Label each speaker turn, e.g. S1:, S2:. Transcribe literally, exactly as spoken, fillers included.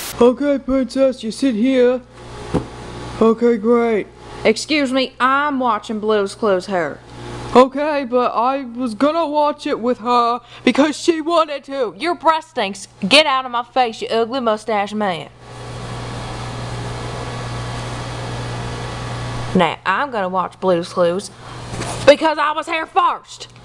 S1: Okay, princess, you sit here. Okay, great.
S2: Excuse me, I'm watching Blue's Clues here.
S1: Okay, but I was gonna watch it with her because she wanted to.
S2: Your breath stinks. Get out of my face, you ugly mustache man. Now, I'm gonna watch Blue's Clues because I was here first.